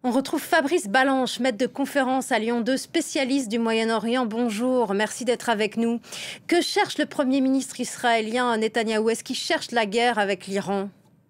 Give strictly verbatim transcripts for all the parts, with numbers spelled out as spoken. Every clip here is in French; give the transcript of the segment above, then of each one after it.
On retrouve Fabrice Balanche, maître de conférence à Lyon deux, spécialiste du Moyen-Orient. Bonjour, merci d'être avec nous. Que cherche le Premier ministre israélien Netanyahou? Est-ce qu'il cherche la guerre avec l'Iran?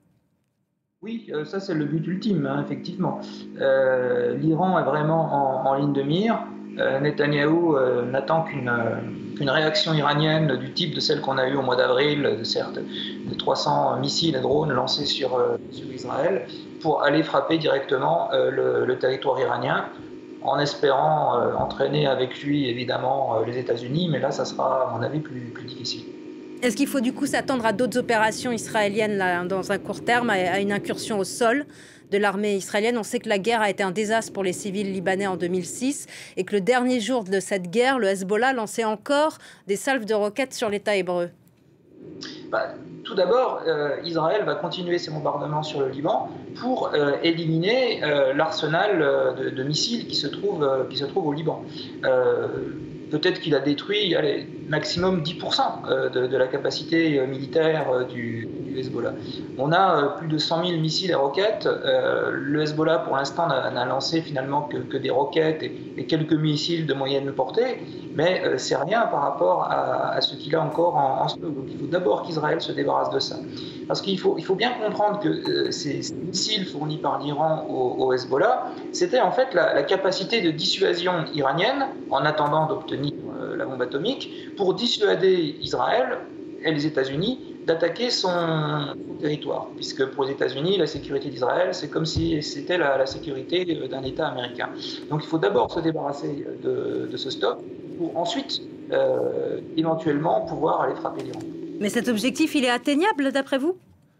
Oui, euh, ça c'est le but ultime, hein, effectivement. Euh, L'Iran est vraiment en, en ligne de mire. Euh, Netanyahou euh, n'attend qu'une euh, qu'une réaction iranienne du type de celle qu'on a eue au mois d'avril, certes, de trois cents missiles et drones lancés sur, euh, sur Israël, pour aller frapper directement euh, le, le territoire iranien, en espérant euh, entraîner avec lui évidemment euh, les États-Unis, mais là ça sera à mon avis plus, plus difficile. Est-ce qu'il faut du coup s'attendre à d'autres opérations israéliennes là, dans un court terme, à, à une incursion au sol de l'armée israélienne? On sait que la guerre a été un désastre pour les civils libanais en deux mille six et que le dernier jour de cette guerre, le Hezbollah lançait encore des salves de roquettes sur l'État hébreu. Bah, tout d'abord, euh, Israël va continuer ses bombardements sur le Liban pour euh, éliminer euh, l'arsenal euh, de, de missiles qui se trouve, euh, qui se trouve au Liban. Euh, Peut-être qu'il a détruit allez, maximum dix pour cent euh, de, de la capacité euh, militaire euh, du, du Hezbollah. On a euh, plus de cent mille missiles et roquettes. Euh, le Hezbollah, pour l'instant, n'a lancé finalement que, que des roquettes et, et quelques missiles de moyenne portée, mais euh, c'est rien par rapport à, à ce qu'il a encore en, en stock. Donc il faut d'abord qu'Israël se débarrasse de ça. Parce qu'il faut, il faut bien comprendre que euh, ces, ces missiles fournis par l'Iran au, au Hezbollah, c'était en fait la, la capacité de dissuasion iranienne, en attendant d'obtenir euh, la bombe atomique, pour dissuader Israël et les États-Unis d'attaquer son, son territoire. Puisque pour les États-Unis, la sécurité d'Israël, c'est comme si c'était la, la sécurité d'un État américain. Donc il faut d'abord se débarrasser de, de ce stock, pour ensuite, euh, éventuellement, pouvoir aller frapper l'Iran. Mais cet objectif, il est atteignable d'après vous?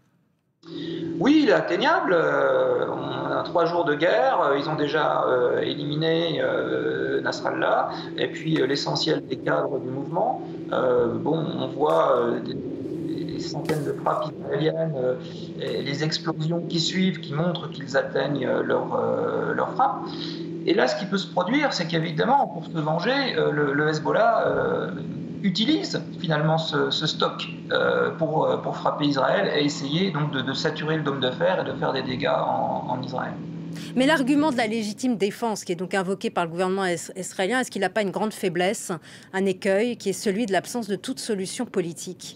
Oui, il est atteignable. Euh, on a trois jours de guerre. Ils ont déjà euh, éliminé euh, Nasrallah et puis euh, l'essentiel des cadres du mouvement. Euh, bon, on voit euh, des, des, centaines de frappes israéliennes euh, et les explosions qui suivent qui montrent qu'ils atteignent leur, euh, leur frappe. Et là, ce qui peut se produire, c'est qu'évidemment, pour se venger, euh, le, le Hezbollah euh, utilise finalement ce, ce stock euh, pour, pour frapper Israël et essayer donc de, de saturer le dôme de fer et de faire des dégâts en, en Israël. Mais l'argument de la légitime défense qui est donc invoqué par le gouvernement israélien, est-ce qu'il n'a pas une grande faiblesse, un écueil, qui est celui de l'absence de toute solution politique?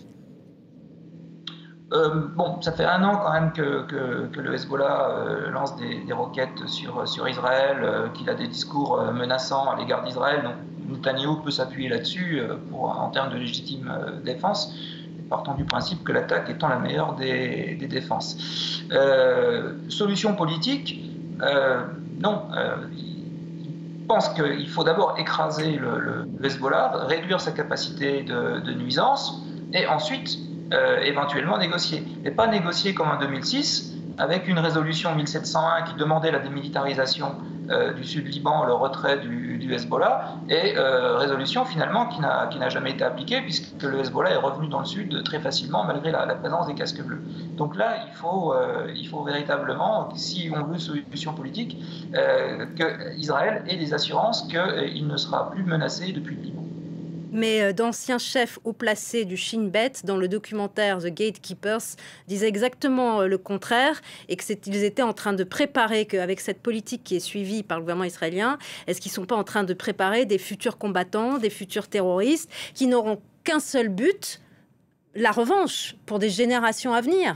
Euh, bon, ça fait un an quand même que, que, que le Hezbollah euh, lance des, des roquettes sur, sur Israël, euh, qu'il a des discours euh, menaçants à l'égard d'Israël. Donc Netanyahou peut s'appuyer là-dessus euh, en termes de légitime euh, défense, partant du principe que l'attaque étant la meilleure des, des défenses. Euh, solution politique, euh, non. Euh, je pense qu'il faut d'abord écraser le, le, le Hezbollah, réduire sa capacité de, de nuisance, et ensuite Euh, éventuellement négocier. Mais pas négocier comme en deux mille six, avec une résolution mille sept cent un qui demandait la démilitarisation euh, du Sud-Liban, le retrait du, du Hezbollah, et euh, résolution finalement qui n'a qui n'a jamais été appliquée, puisque le Hezbollah est revenu dans le Sud très facilement, malgré la, la présence des casques bleus. Donc là, il faut, euh, il faut véritablement, si on veut solution politique, euh, qu'Israël ait des assurances qu'il ne sera plus menacé depuis le Liban. Mais d'anciens chefs haut placés du Shin Bet, dans le documentaire The Gatekeepers, disaient exactement le contraire et qu'ils étaient en train de préparer, qu'avec cette politique qui est suivie par le gouvernement israélien, est-ce qu'ils ne sont pas en train de préparer des futurs combattants, des futurs terroristes qui n'auront qu'un seul but, la revanche pour des générations à venir?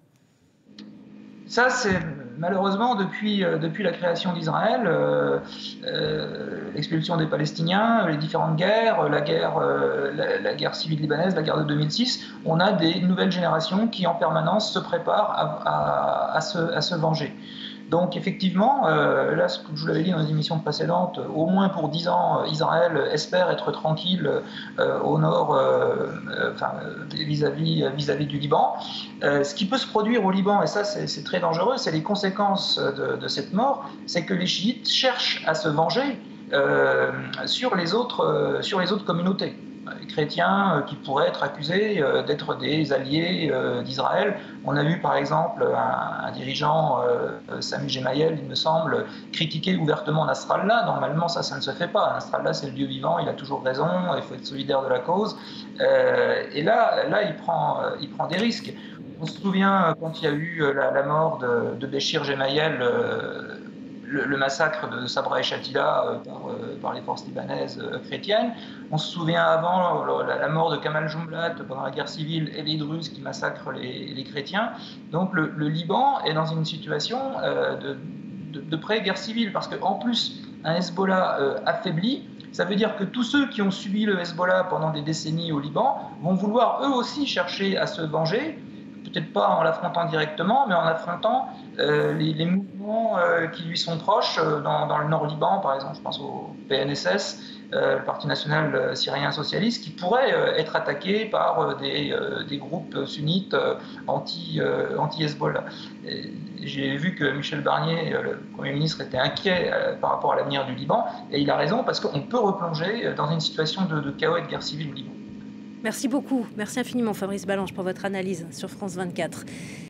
Ça, c'est malheureusement depuis, euh, depuis la création d'Israël, euh, euh, l'expulsion des Palestiniens, les différentes guerres, la guerre, euh, la, la guerre civile libanaise, la guerre de deux mille six, on a des nouvelles générations qui en permanence se préparent à, à, à, se, à se venger. Donc effectivement, euh, là, comme je vous l'avais dit dans les émissions précédentes, au moins pour dix ans, Israël espère être tranquille euh, au nord, euh, euh, enfin, vis-à-vis vis-à-vis du Liban. Euh, ce qui peut se produire au Liban, et ça c'est très dangereux, c'est les conséquences de, de cette mort, c'est que les chiites cherchent à se venger euh, sur, les autres, euh, sur les autres communautés. Les chrétiens qui pourraient être accusés d'être des alliés d'Israël. On a vu par exemple un, un dirigeant, Sami Gemayel, il me semble, critiquer ouvertement Nasrallah. Normalement, ça, ça ne se fait pas. Nasrallah, c'est le Dieu vivant, il a toujours raison, il faut être solidaire de la cause. Et là, là il, prend, il prend des risques. On se souvient quand il y a eu la, la mort de, de Béchir Gemayel, le, le massacre de Sabra et Shatila euh, par, euh, par les forces libanaises euh, chrétiennes. On se souvient avant la, la mort de Kamal Jumblat pendant la guerre civile et les Druzes qui massacrent les, les chrétiens. Donc le, le Liban est dans une situation euh, de, de, de pré-guerre civile, parce qu'en plus, un Hezbollah euh, affaibli, ça veut dire que tous ceux qui ont subi le Hezbollah pendant des décennies au Liban vont vouloir eux aussi chercher à se venger, peut-être pas en l'affrontant directement, mais en affrontant euh, les, les mouvements euh, qui lui sont proches euh, dans, dans le nord Liban, par exemple, je pense au P N S S, euh, le Parti national syrien socialiste, qui pourrait euh, être attaqué par euh, des, euh, des groupes sunnites euh, anti, euh, anti-Hezbollah. J'ai vu que Michel Barnier, le Premier ministre, était inquiet euh, par rapport à l'avenir du Liban, et il a raison, parce qu'on peut replonger dans une situation de, de chaos et de guerre civile au Liban. Merci beaucoup. Merci infiniment Fabrice Balanche pour votre analyse sur France vingt-quatre.